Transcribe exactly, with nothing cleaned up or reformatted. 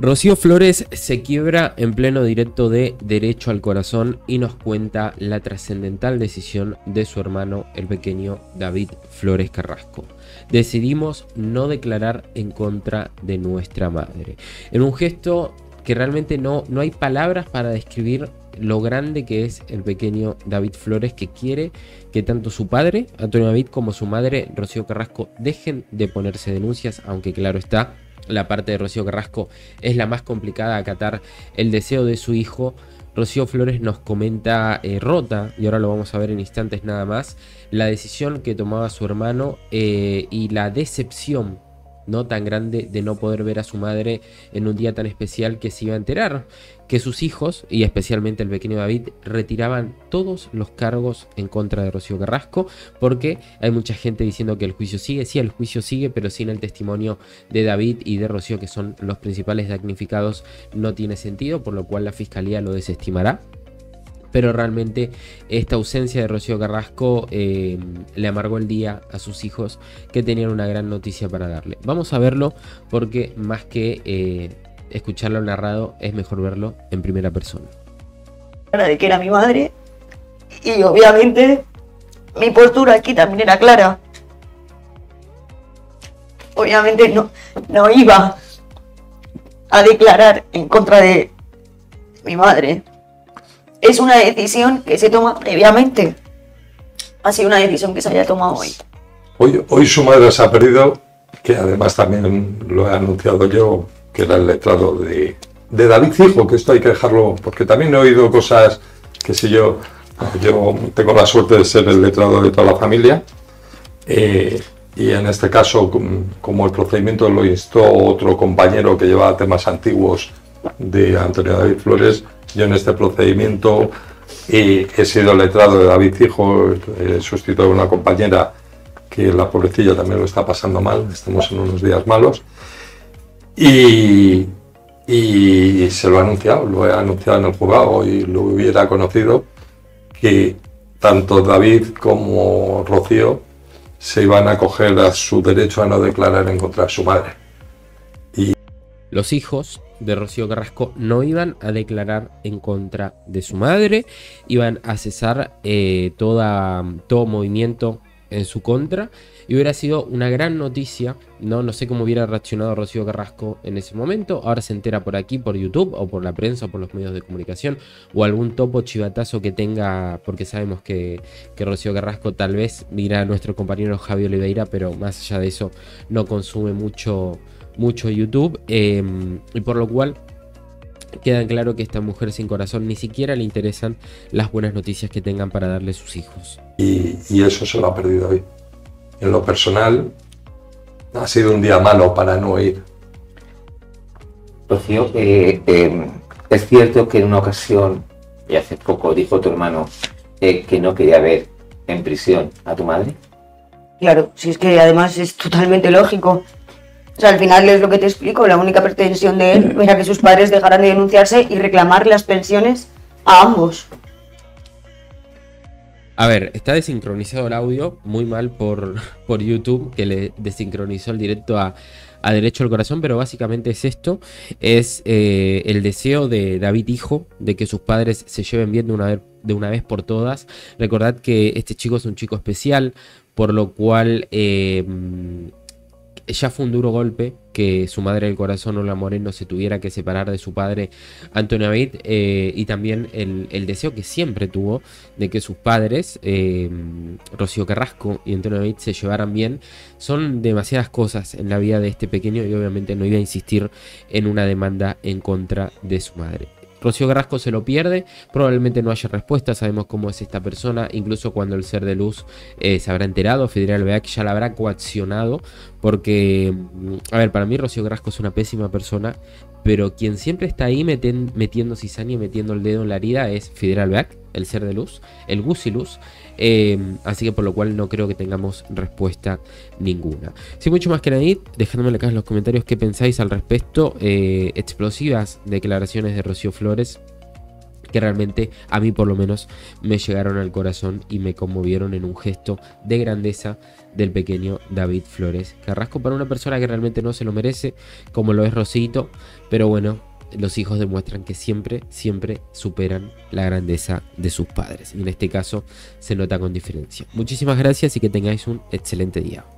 Rocío Flores se quiebra en pleno directo de Derecho al Corazón y nos cuenta la trascendental decisión de su hermano, el pequeño David Flores Carrasco. Decidimos no declarar en contra de nuestra madre. En un gesto que realmente no, no hay palabras para describir lo grande que es el pequeño David Flores, que quiere que tanto su padre, Antonio David, como su madre, Rocío Carrasco, dejen de ponerse denuncias, aunque claro está, la parte de Rocío Carrasco es la más complicada, acatar el deseo de su hijo. Rocío Flores nos comenta eh, rota, y ahora lo vamos a ver en instantes nada más, la decisión que tomaba su hermano eh, y la decepción no tan grande de no poder ver a su madre en un día tan especial, que se iba a enterar que sus hijos, y especialmente el pequeño David, retiraban todos los cargos en contra de Rocío Carrasco, porque hay mucha gente diciendo que el juicio sigue. Sí, el juicio sigue, pero sin el testimonio de David y de Rocío, que son los principales damnificados, no tiene sentido, por lo cual la fiscalía lo desestimará. Pero realmente esta ausencia de Rocío Carrasco eh, le amargó el día a sus hijos, que tenían una gran noticia para darle. Vamos a verlo, porque más que eh, escucharlo narrado, es mejor verlo en primera persona. De que era mi madre, y obviamente mi postura aquí también era clara. Obviamente no, no iba a declarar en contra de mi madre. Es una decisión que se toma previamente. Ha sido una decisión que se haya tomado hoy. Hoy, hoy su madre se ha perdido, que además también lo he anunciado yo, que era el letrado de, de David Hijo, que esto hay que dejarlo, porque también he oído cosas que si yo, yo tengo la suerte de ser el letrado de toda la familia, eh, y en este caso, como el procedimiento lo instó otro compañero que llevaba temas antiguos de Antonio David Flores, yo en este procedimiento eh, he sido letrado de David Hijo, he sustituido a una compañera que la pobrecilla también lo está pasando mal, estamos en unos días malos, y, y se lo he anunciado, lo he anunciado en el juzgado, y lo hubiera conocido, que tanto David como Rocío se iban a acoger a su derecho a no declarar en contra de su madre. Y los hijos de Rocío Carrasco no iban a declarar en contra de su madre, iban a cesar eh, toda, todo movimiento en su contra, y hubiera sido una gran noticia, ¿no? No sé cómo hubiera reaccionado Rocío Carrasco en ese momento. Ahora se entera por aquí, por YouTube, o por la prensa, o por los medios de comunicación, o algún topo chivatazo que tenga, porque sabemos que, que Rocío Carrasco tal vez dirá a nuestro compañero Javi Oliveira, pero más allá de eso no consume mucho, mucho YouTube, eh, y por lo cual queda claro que a esta mujer sin corazón ni siquiera le interesan las buenas noticias que tengan para darle sus hijos. Y, y eso se lo ha perdido hoy. En lo personal, ha sido un día malo para no ir. Rocío, eh, eh, es cierto que en una ocasión, y hace poco, dijo tu hermano eh, que no quería ver en prisión a tu madre. Claro, si es que además es totalmente lógico. O sea, al final es lo que te explico, la única pretensión de él era que sus padres dejaran de denunciarse y reclamar las pensiones a ambos. A ver, está desincronizado el audio, muy mal por, por YouTube, que le desincronizó el directo a, a Derecho al Corazón, pero básicamente es esto, es eh, el deseo de David Hijo, de que sus padres se lleven bien de una vez, de una vez por todas. Recordad que este chico es un chico especial, por lo cual eh, ya fue un duro golpe que su madre del corazón, Olga Moreno, se tuviera que separar de su padre Antonio David, eh, y también el, el deseo que siempre tuvo de que sus padres, eh, Rocío Carrasco y Antonio David, se llevaran bien. Son demasiadas cosas en la vida de este pequeño, y obviamente no iba a insistir en una demanda en contra de su madre. Rocío Carrasco se lo pierde, probablemente no haya respuesta, sabemos cómo es esta persona, incluso cuando el ser de luz eh, se habrá enterado, Federal Beac ya la habrá coaccionado, porque, a ver, para mí Rocío Carrasco es una pésima persona, pero quien siempre está ahí meten, metiendo cizaña y metiendo el dedo en la herida es Federal Beac, el ser de luz, el Gusiluz, eh, así que por lo cual no creo que tengamos respuesta ninguna. Sin mucho más que añadir, dejadme acá en los comentarios qué pensáis al respecto. Eh, explosivas declaraciones de Rocío Flores, que realmente a mí por lo menos me llegaron al corazón y me conmovieron en un gesto de grandeza del pequeño David Flores Carrasco, para una persona que realmente no se lo merece, como lo es Rosito, pero bueno, los hijos demuestran que siempre, siempre superan la grandeza de sus padres, y en este caso se nota con diferencia. Muchísimas gracias y que tengáis un excelente día.